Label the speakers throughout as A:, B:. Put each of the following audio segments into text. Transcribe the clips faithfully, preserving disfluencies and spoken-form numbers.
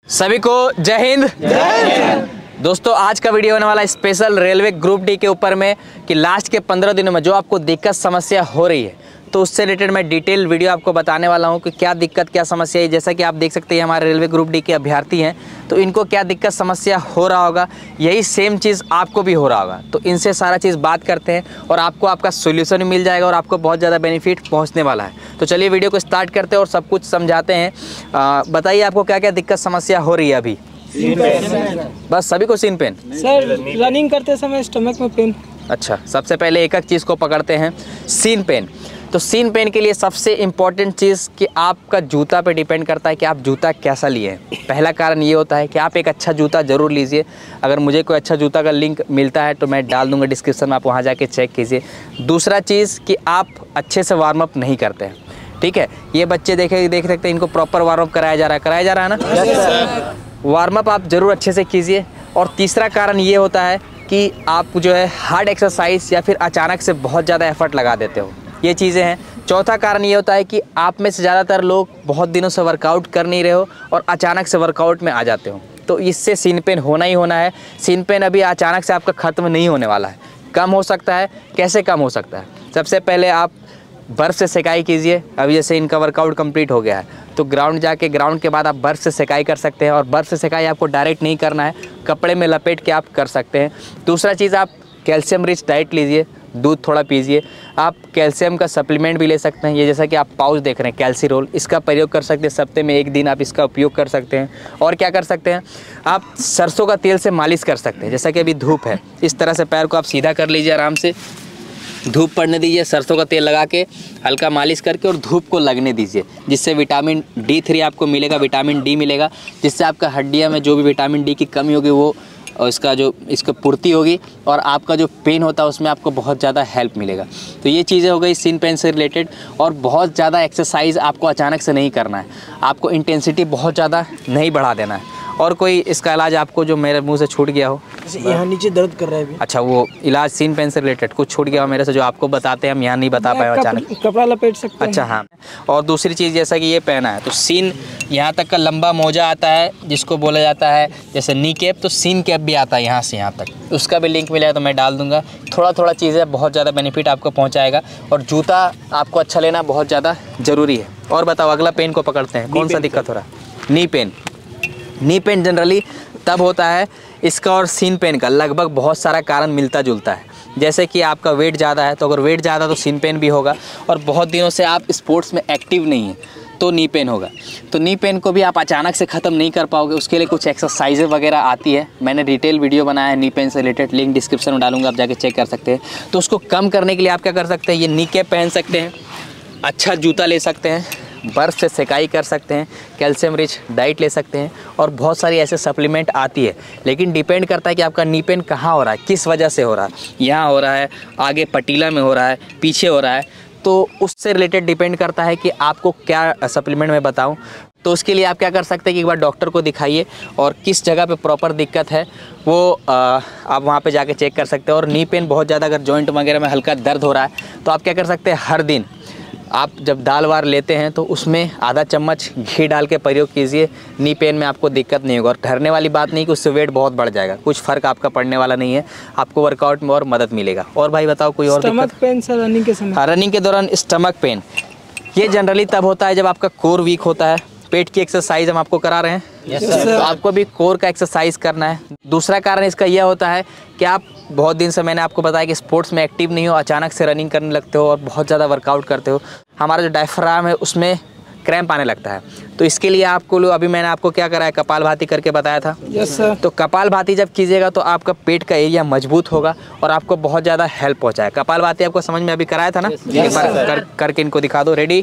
A: सभी को जय हिंद। जय हिंद। दोस्तों आज का वीडियो होने वाला स्पेशल रेलवे ग्रुप डी के ऊपर में कि लास्ट के पंद्रह दिनों में जो आपको दिक्कत समस्या हो रही है तो उससे रिलेटेड मैं डिटेल वीडियो आपको बताने वाला हूं कि क्या दिक्कत क्या समस्या है। जैसा कि आप देख सकते हैं हमारे रेलवे ग्रुप डी के अभ्यर्थी हैं तो इनको क्या दिक्कत समस्या हो रहा होगा, यही सेम चीज़ आपको भी हो रहा होगा। तो इनसे सारा चीज़ बात करते हैं और आपको आपका सोल्यूशन भी मिल जाएगा और आपको बहुत ज़्यादा बेनिफिट पहुँचने वाला है। तो चलिए वीडियो को स्टार्ट करते हैं और सब कुछ समझाते हैं। बताइए आपको क्या क्या दिक्कत समस्या हो रही है अभी?
B: Shin pain.
A: बस सभी को सीन पेन
B: सर रनिंग करते समय स्टमक में पेन।
A: अच्छा, सबसे पहले एक एक चीज़ को पकड़ते हैं, सीन पेन। तो सीन पेन के लिए सबसे इम्पॉर्टेंट चीज़ कि आपका जूता पे डिपेंड करता है कि आप जूता कैसा लिए हैं। पहला कारण ये होता है कि आप एक अच्छा जूता ज़रूर लीजिए। अगर मुझे कोई अच्छा जूता का लिंक मिलता है तो मैं डाल दूंगा डिस्क्रिप्शन में, आप वहाँ जाके चेक कीजिए। दूसरा चीज़ कि आप अच्छे से वार्म अप नहीं करते हैं, ठीक है। ये बच्चे देखे देख सकते हैं, इनको प्रॉपर वार्म अप कराया जा रहा है कराया जा रहा है ना? yes, वार्म अप आप ज़रूर अच्छे से कीजिए। और तीसरा कारण ये होता है कि आप जो है हार्ड एक्सरसाइज या फिर अचानक से बहुत ज़्यादा एफर्ट लगा देते हो, ये चीज़ें हैं। चौथा कारण ये होता है कि आप में से ज़्यादातर लोग बहुत दिनों से वर्कआउट कर नहीं रहे हो और अचानक से वर्कआउट में आ जाते हो, तो इससे सीन पेन होना ही होना है। सीन पेन अभी अचानक से आपका ख़त्म नहीं होने वाला है, कम हो सकता है। कैसे कम हो सकता है? सबसे पहले आप बर्फ़ से सेकाई कीजिए। अभी जैसे इनका वर्कआउट कंप्लीट हो गया है तो ग्राउंड जाके ग्राउंड के बाद आप बर्फ़ से सेकाई कर सकते हैं। और बर्फ़ से सेकाई आपको डायरेक्ट नहीं करना है, कपड़े में लपेट के आप कर सकते हैं। दूसरा चीज़, आप कैल्शियम रिच डाइट लीजिए, दूध थोड़ा पीजिए। आप कैल्शियम का सप्लीमेंट भी ले सकते हैं, ये जैसा कि आप पाउच देख रहे हैं कैल्सीरोल, इसका प्रयोग कर सकते हैं। सप्ताह में एक दिन आप इसका उपयोग कर सकते हैं। और क्या कर सकते हैं, आप सरसों का तेल से मालिश कर सकते हैं। जैसा कि अभी धूप है, इस तरह से पैर को आप सीधा कर लीजिए, आराम से धूप पड़ने दीजिए, सरसों का तेल लगा के हल्का मालिश करके और धूप को लगने दीजिए, जिससे विटामिन डी थ्री आपको मिलेगा, विटामिन डी मिलेगा, जिससे आपका हड्डियां में जो भी विटामिन डी की कमी होगी वो और इसका जो इसका पूर्ति होगी और आपका जो पेन होता है उसमें आपको बहुत ज़्यादा हेल्प मिलेगा। तो ये चीज़ें हो गई सीन पेन से रिलेटेड। और बहुत ज़्यादा एक्सरसाइज आपको अचानक से नहीं करना है, आपको इंटेंसिटी बहुत ज़्यादा नहीं बढ़ा देना है। और कोई इसका इलाज आपको जो मेरे मुंह से छूट गया हो?
B: यहाँ नीचे दर्द कर रहा है अभी।
A: अच्छा, वो इलाज सीन पेन से रिलेटेड कुछ छूट गया हो मेरे से जो आपको बताते हैं हम यहाँ नहीं बता पाए अचानक?
B: कपड़ा लपेट सकते हैं।
A: अच्छा हाँ। और दूसरी चीज़, जैसा कि ये पहना है तो सीन यहाँ तक का लंबा मोजा आता है जिसको बोला जाता है जैसे नी कैप, तो सीन कैप भी आता है यहाँ से यहाँ तक, उसका भी लिंक मिलेगा तो मैं डाल दूँगा। थोड़ा थोड़ा चीज़ें बहुत ज़्यादा बेनिफिट आपको पहुँचाएगा। और जूता आपको अच्छा लेना बहुत ज़्यादा ज़रूरी है। और बताओ अगला पेन को पकड़ते हैं, कौन सा दिक्कत हो रहा है? Knee pain. Knee pain generally तब होता है, इसका और सीन पेन का लगभग बहुत सारा कारण मिलता जुलता है। जैसे कि आपका वेट ज़्यादा है, तो अगर वेट ज़्यादा तो सीन पेन भी होगा। और बहुत दिनों से आप स्पोर्ट्स में एक्टिव नहीं हैं तो नी पेन होगा। तो नी पेन को भी आप अचानक से ख़त्म नहीं कर पाओगे, उसके लिए कुछ एक्सरसाइजें वगैरह आती है। मैंने डिटेल वीडियो बनाया है नी पेन से रिलेटेड, लिंक डिस्क्रिप्शन में डालूंगा, आप जाके चेक कर सकते हैं। तो उसको कम करने के लिए आप क्या कर सकते हैं, ये नी कैप पहन सकते हैं, अच्छा जूता ले सकते हैं, बर्फ़ से सेकाई कर सकते हैं, कैल्शियम रिच डाइट ले सकते हैं। और बहुत सारी ऐसे सप्लीमेंट आती है, लेकिन डिपेंड करता है कि आपका नी पेन कहाँ हो रहा है, किस वजह से हो रहा है। यहाँ हो रहा है, आगे पटीला में हो रहा है, पीछे हो रहा है, तो उससे रिलेटेड डिपेंड करता है कि आपको क्या सप्लीमेंट मैं बताऊं। तो उसके लिए आप क्या कर सकते हैं कि एक बार डॉक्टर को दिखाइए और किस जगह पे प्रॉपर दिक्कत है वो आ, आप वहाँ पे जाके चेक कर सकते हैं। और नी पेन बहुत ज़्यादा अगर जॉइंट वगैरह में हल्का दर्द हो रहा है तो आप क्या कर सकते हैं, हर दिन आप जब दाल वार लेते हैं तो उसमें आधा चम्मच घी डाल के प्रयोग कीजिए। नी पेन में आपको दिक्कत नहीं होगा। और ठहरने वाली बात नहीं कि उससे वेट बहुत बढ़ जाएगा, कुछ फ़र्क आपका पड़ने वाला नहीं है, आपको वर्कआउट में और मदद मिलेगा। और भाई बताओ कोई और
B: स्टमक पेन सर रनिंग के समय?
A: रनिंग के दौरान स्टमक पेन ये जनरली तब होता है जब आपका कोर वीक होता है। पेट की एक्सरसाइज हम आपको करा रहे हैं, yes, तो आपको भी कोर का एक्सरसाइज करना है। दूसरा कारण इसका यह होता है कि आप बहुत दिन से, मैंने आपको बताया कि स्पोर्ट्स में एक्टिव नहीं हो, अचानक से रनिंग करने लगते हो और बहुत ज़्यादा वर्कआउट करते हो, हमारा जो डायफ्राम है उसमें क्रैम्प आने लगता है। तो इसके लिए आपको लो, अभी मैंने आपको क्या कराया, कपालभाति करके बताया था।
B: Yes sir.
A: तो कपालभाति जब कीजिएगा तो आपका पेट का एरिया मजबूत होगा और आपको बहुत ज़्यादा हेल्प पहुँचाएगा। कपालभाति आपको समझ में अभी कराया था ना? एक बार कर, करके इनको दिखा दो। Ready,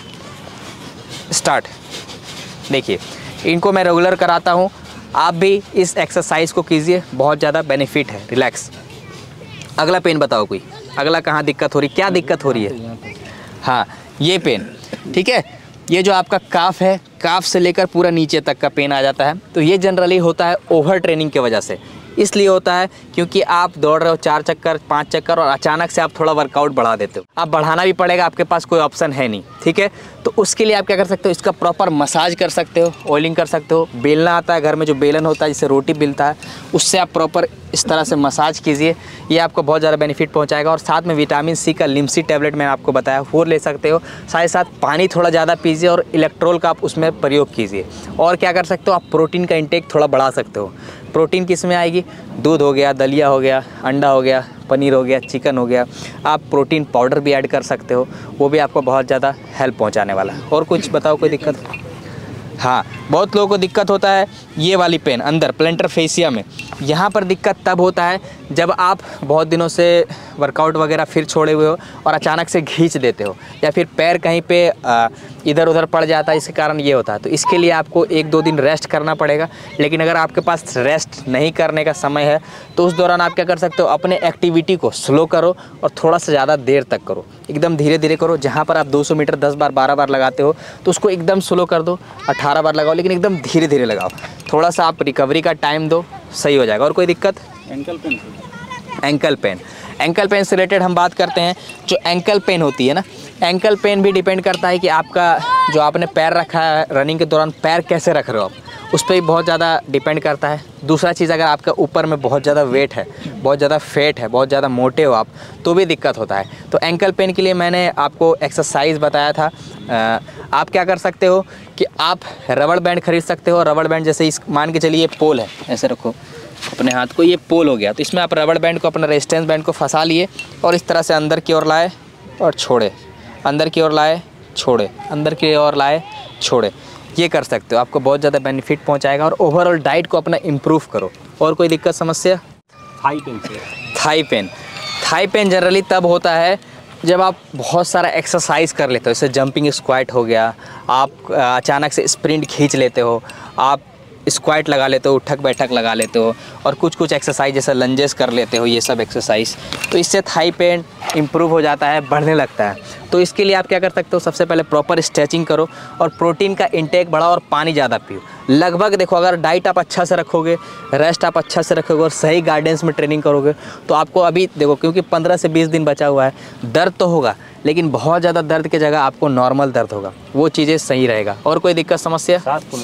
A: start. देखिए इनको मैं रेगुलर कराता हूँ, आप भी इस एक्सरसाइज को कीजिए, बहुत ज़्यादा बेनिफिट है। रिलैक्स। अगला पेन बताओ कोई, अगला कहाँ दिक्कत हो रही, क्या दिक्कत हो रही है? हाँ, ये पेन, ठीक है। ये जो आपका काफ है, काफ से लेकर पूरा नीचे तक का पेन आ जाता है, तो ये जनरली होता है ओवर ट्रेनिंग की वजह से। इसलिए होता है क्योंकि आप दौड़ रहे हो चार चक्कर पाँच चक्कर और अचानक से आप थोड़ा वर्कआउट बढ़ा देते हो। आप बढ़ाना भी पड़ेगा, आपके पास कोई ऑप्शन है नहीं, ठीक है। तो उसके लिए आप क्या कर सकते हो, इसका प्रॉपर मसाज कर सकते हो, ऑयलिंग कर सकते हो। बेलना आता है घर में, जो बेलन होता है जिससे रोटी बेलता है, उससे आप प्रॉपर इस तरह से मसाज कीजिए। ये आपको बहुत ज़्यादा बेनिफिट पहुंचाएगा। और साथ में विटामिन सी का लिम्सी टैबलेट मैंने आपको बताया वो ले सकते हो। साथ ही साथ पानी थोड़ा ज़्यादा पीजिए और इलेक्ट्रोल का आप उसमें प्रयोग कीजिए। और क्या कर सकते हो, आप प्रोटीन का इंटेक थोड़ा बढ़ा सकते हो। प्रोटीन किस में आएगी, दूध हो गया, दलिया हो गया, अंडा हो गया, पनीर हो गया, चिकन हो गया। आप प्रोटीन पाउडर भी ऐड कर सकते हो, वो भी आपको बहुत ज़्यादा हेल्प पहुंचाने वाला है। और कुछ बताओ, कोई दिक्कत? हाँ, बहुत लोगों को दिक्कत होता है ये वाली पेन अंदर प्लेंटर फेसिया में। यहाँ पर दिक्कत तब होता है जब आप बहुत दिनों से वर्कआउट वगैरह फिर छोड़े हुए हो और अचानक से खींच देते हो, या फिर पैर कहीं पे इधर उधर पड़ जाता है, इसके कारण ये होता है। तो इसके लिए आपको एक दो दिन रेस्ट करना पड़ेगा। लेकिन अगर आपके पास रेस्ट नहीं करने का समय है तो उस दौरान आप क्या कर सकते हो, अपने एक्टिविटी को स्लो करो और थोड़ा सा ज़्यादा देर तक करो, एकदम धीरे धीरे करो। जहाँ पर आप दो सौ मीटर दस बार बारह बार लगाते हो तो उसको एकदम स्लो कर दो, अठारह बार लगाओ, लेकिन एकदम धीरे धीरे लगाओ। थोड़ा सा आप रिकवरी का टाइम दो, सही हो जाएगा। और कोई दिक्कत?
C: Ankle pain
A: ankle pain ankle pain से रिलेटेड हम बात करते हैं। जो एंकल पेन होती है ना, एंकल पेन भी डिपेंड करता है कि आपका जो आपने पैर रखा है रनिंग के दौरान, पैर कैसे रख रहे हो आप, उस पर भी बहुत ज़्यादा डिपेंड करता है। दूसरा चीज़, अगर आपका ऊपर में बहुत ज़्यादा वेट है, बहुत ज़्यादा फैट है, बहुत ज़्यादा मोटे हो आप, तो भी दिक्कत होता है। तो एंकल पेन के लिए मैंने आपको एक्सरसाइज बताया था। आ, आप क्या कर सकते हो कि आप रबड़ बैंड खरीद सकते हो। रबड़ बैंड जैसे इस मान के चलिए पोल है, ऐसे रखो अपने हाथ को, ये पोल हो गया, तो इसमें आप रबड़ बैंड को, अपना रेजिस्टेंस बैंड को फंसा लिए और इस तरह से अंदर की ओर लाए और छोड़े, अंदर की ओर लाए छोड़े, अंदर की ओर लाए छोड़े। ये कर सकते हो, आपको बहुत ज़्यादा बेनिफिट पहुंचाएगा। और ओवरऑल डाइट को अपना इम्प्रूव करो। और कोई दिक्कत समस्या?
C: थाई पेन से
A: thigh pain thigh pain generally तब होता है जब आप बहुत सारा एक्सरसाइज कर लेते हो, जैसे जंपिंग स्क्वाट हो गया, आप अचानक से स्प्रिंट खींच लेते हो, आप स्क्वाट लगा लेते हो, उठक बैठक लगा लेते हो, और कुछ कुछ एक्सरसाइज जैसे लंजेस कर लेते हो, ये सब एक्सरसाइज, तो इससे थाई पेन इम्प्रूव हो जाता है, बढ़ने लगता है। तो इसके लिए आप क्या कर सकते हो, सबसे पहले प्रॉपर स्ट्रेचिंग करो और प्रोटीन का इंटेक बढ़ाओ और पानी ज़्यादा पियो। लगभग देखो, अगर डाइट आप अच्छा से रखोगे, रेस्ट आप अच्छा से रखोगे और सही गाइडेंस में ट्रेनिंग करोगे, तो आपको अभी देखो, क्योंकि पंद्रह से बीस दिन बचा हुआ है, दर्द तो होगा लेकिन बहुत ज़्यादा दर्द की जगह आपको नॉर्मल दर्द होगा, वो चीज़ें सही रहेगा। और कोई दिक्कत समस्या?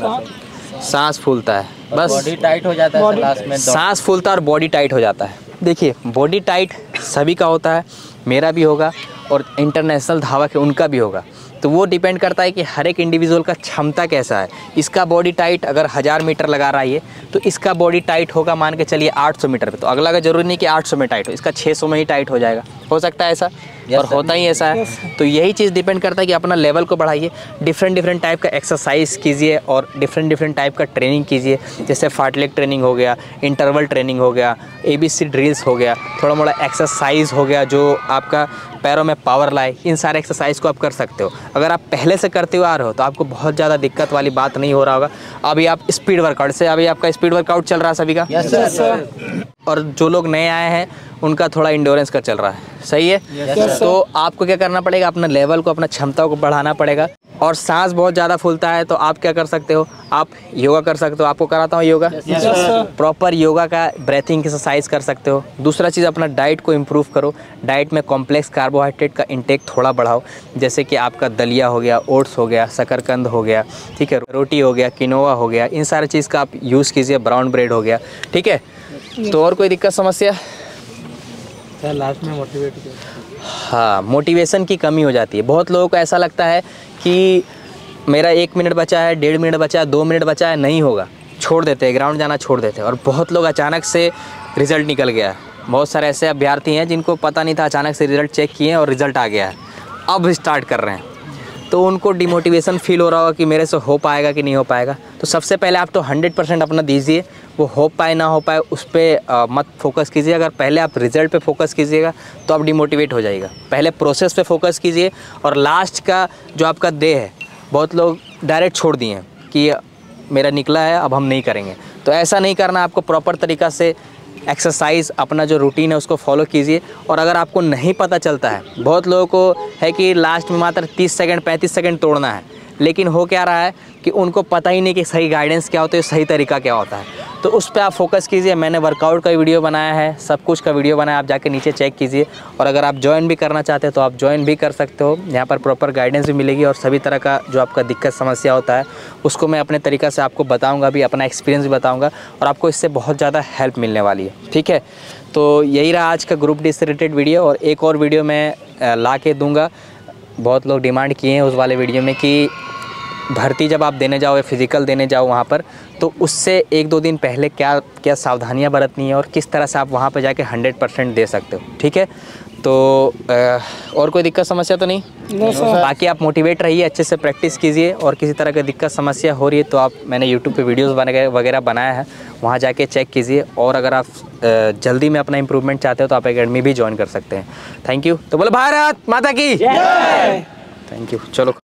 A: सांस फूलता है, बस
C: बॉडी टाइट हो जाता है लास्ट में,
A: सांस फूलता है और बॉडी टाइट हो जाता है। देखिए, बॉडी टाइट सभी का होता है, मेरा भी होगा और इंटरनेशनल धावक है उनका भी होगा। तो वो डिपेंड करता है कि हर एक इंडिविजुअल का क्षमता कैसा है। इसका बॉडी टाइट अगर हज़ार मीटर लगा रहा है ये, तो इसका बॉडी टाइट होगा मान के चलिए आठ सौ मीटर पे, तो अगला का जरूरी नहीं कि आठ सौ में टाइट हो, इसका छह सौ में ही टाइट हो जाएगा, हो सकता है ऐसा, और होता ही ऐसा है। तो यही चीज़ डिपेंड करता है कि अपना लेवल को बढ़ाइए, डिफरेंट डिफरेंट टाइप का एक्सरसाइज कीजिए और डिफरेंट डिफरेंट टाइप का ट्रेनिंग कीजिए। जैसे फार्टलेग ट्रेनिंग हो गया, इंटरवल ट्रेनिंग हो गया, ए बी सी ड्रिल्स हो गया, थोड़ा मोड़ा एक्सरसाइज हो गया जो आपका पैरों में पावर लाए, इन सारे एक्सरसाइज को आप कर सकते हो। अगर आप पहले से करते हुए आ रहे हो तो आपको बहुत ज़्यादा दिक्कत वाली बात नहीं हो रहा होगा। अभी आप स्पीड वर्कआउट से, अभी आपका स्पीड वर्कआउट चल रहा है सभी का,
C: यस सर,
A: और जो लोग नए आए हैं उनका थोड़ा इंडोरेंस का चल रहा है, सही है।
C: yes,
A: तो आपको क्या करना पड़ेगा, अपना लेवल को, अपना क्षमता को बढ़ाना पड़ेगा। और सांस बहुत ज़्यादा फूलता है तो आप क्या कर सकते हो, आप योगा कर सकते हो, आपको कराता हूँ योगा, प्रॉपर योगा का ब्रेथिंग एक्सरसाइज कर सकते हो। दूसरा चीज़, अपना डाइट को इम्प्रूव करो, डाइट में कॉम्प्लेक्स कार्बोहाइड्रेट का इंटेक थोड़ा बढ़ाओ, जैसे कि आपका दलिया हो गया, ओट्स हो गया, शकरकंद हो गया, ठीक है, रोटी हो गया, किनोवा हो गया, इन सारी चीज़ का आप यूज़ कीजिए, ब्राउन ब्रेड हो गया, ठीक है। तो और कोई दिक्कत समस्या?
B: लास्ट में मोटिवेट
A: हाँ, मोटिवेशन की कमी हो जाती है। बहुत लोगों को ऐसा लगता है कि मेरा एक मिनट बचा है, डेढ़ मिनट बचा है, दो मिनट बचा है, नहीं होगा, छोड़ देते हैं, ग्राउंड जाना छोड़ देते हैं। और बहुत लोग अचानक से रिज़ल्ट निकल गया है। बहुत सारे ऐसे अभ्यर्थी हैं जिनको पता नहीं था, अचानक से रिज़ल्ट चेक किए और रिज़ल्ट आ गया है, अब स्टार्ट कर रहे हैं, तो उनको डिमोटिवेशन फील हो रहा होगा कि मेरे से हो पाएगा कि नहीं हो पाएगा। तो सबसे पहले आप तो हंड्रेड परसेंट अपना दीजिए, वो हो पाए ना हो पाए उस पर मत फोकस कीजिए। अगर पहले आप रिज़ल्ट पे फोकस कीजिएगा तो आप डिमोटिवेट हो जाएगा। पहले प्रोसेस पे फोकस कीजिए और लास्ट का जो आपका डे है, बहुत लोग डायरेक्ट छोड़ दिए हैं कि मेरा निकला है अब हम नहीं करेंगे, तो ऐसा नहीं करना। आपको प्रॉपर तरीक़ा से एक्सरसाइज, अपना जो रूटीन है उसको फॉलो कीजिए। और अगर आपको नहीं पता चलता है, बहुत लोगों को है कि लास्ट में मात्र तीस सेकंड पैंतीस सेकंड तोड़ना है, लेकिन हो क्या रहा है कि उनको पता ही नहीं कि सही गाइडेंस क्या होता है, सही तरीका क्या होता है। तो उस पर आप फोकस कीजिए। मैंने वर्कआउट का वीडियो बनाया है, सब कुछ का वीडियो बनाया, आप जाके नीचे चेक कीजिए। और अगर आप ज्वाइन भी करना चाहते हैं तो आप ज्वाइन भी कर सकते हो। यहाँ पर प्रॉपर गाइडेंस भी मिलेगी और सभी तरह का जो आपका दिक्कत समस्या होता है उसको मैं अपने तरीक़ा से आपको बताऊँगा भी, अपना एक्सपीरियंस भी बताऊँगा और आपको इससे बहुत ज़्यादा हेल्प मिलने वाली है। ठीक है, तो यही रहा आज का ग्रुप डी से रिलेटेड वीडियो। और एक और वीडियो मैं ला के दूँगा। बहुत लोग डिमांड किए हैं उस वाले वीडियो में कि भर्ती जब आप देने जाओ या फिज़िकल देने जाओ वहाँ पर, तो उससे एक दो दिन पहले क्या क्या सावधानियाँ बरतनी है और किस तरह से आप वहाँ पर जाके हंड्रेड परसेंट दे सकते हो। ठीक है, तो आ, और कोई दिक्कत समस्या तो नहीं?
D: No sir.
A: बाकी आप मोटिवेट रहिए, अच्छे से प्रैक्टिस कीजिए और किसी तरह की दिक्कत समस्या हो रही है तो आप, मैंने यूट्यूब पे वीडियोस बना वगैरह बनाया है, वहाँ जाके चेक कीजिए। और अगर आप जल्दी में अपना इंप्रूवमेंट चाहते हो तो आप एकेडमी भी ज्वाइन कर सकते हैं। Thank you. तो बोलो भारत माता की जय। Thank you. चलो।